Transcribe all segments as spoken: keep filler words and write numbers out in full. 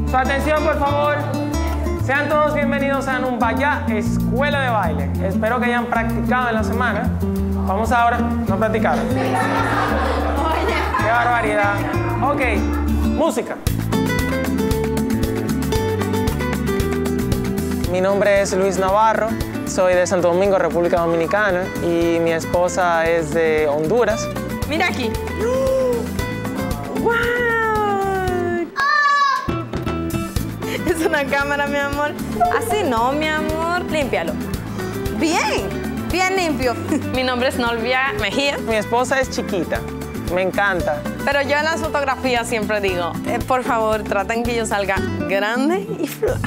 Su atención, por favor. Sean todos bienvenidos a Numbaya Escuela de Baile. Espero que hayan practicado en la semana. Vamos ahora, no practicaron. ¡Qué barbaridad! Ok, música. Mi nombre es Luis Navarro, soy de Santo Domingo, República Dominicana, y mi esposa es de Honduras. Mira aquí. ¡Wow! Es una cámara, mi amor. Así no, mi amor. Límpialo. Bien, bien limpio. Mi nombre es Nolvia Mejía. Mi esposa es chiquita, me encanta. Pero yo en las fotografías siempre digo, eh, por favor, traten que yo salga grande y flaca.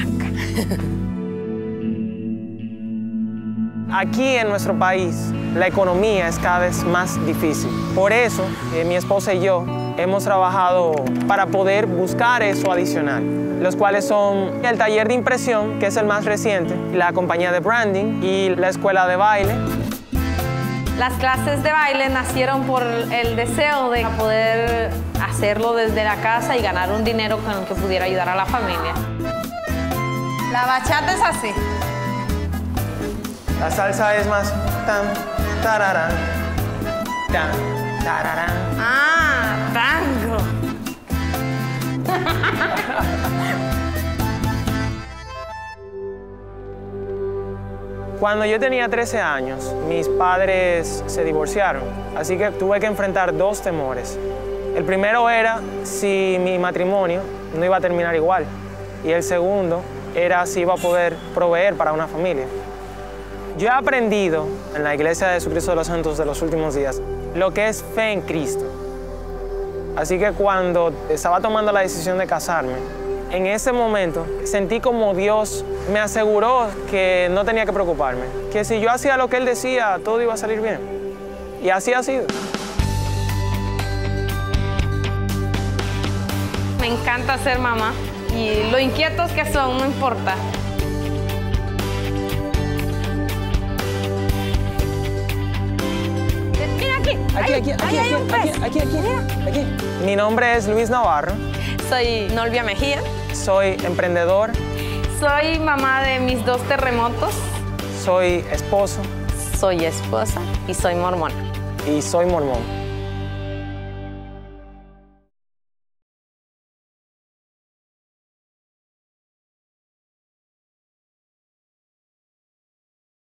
Aquí en nuestro país, la economía es cada vez más difícil. Por eso, eh, mi esposa y yo hemos trabajado para poder buscar eso adicional, los cuales son el taller de impresión, que es el más reciente, la compañía de branding y la escuela de baile. Las clases de baile nacieron por el deseo de poder hacerlo desde la casa y ganar un dinero con el que pudiera ayudar a la familia. La bachata es así. La salsa es más tan, tararán, tan, tararán. Ah, tango. Cuando yo tenía trece años, mis padres se divorciaron, así que tuve que enfrentar dos temores. El primero era si mi matrimonio no iba a terminar igual, y el segundo era si iba a poder proveer para una familia. Yo he aprendido en la Iglesia de Jesucristo de los Santos de los últimos días lo que es fe en Cristo. Así que cuando estaba tomando la decisión de casarme, en ese momento sentí como Dios me aseguró que no tenía que preocuparme, que si yo hacía lo que Él decía, todo iba a salir bien. Y así ha sido. Me encanta ser mamá y lo inquietos que son, no importa. Aquí, aquí, aquí, aquí, aquí, aquí, aquí, aquí. Mi nombre es Luis Navarro. Soy Nolvia Mejía. Soy emprendedor. Soy mamá de mis dos terremotos. Soy esposo. Soy esposa y soy mormona. Y soy mormón.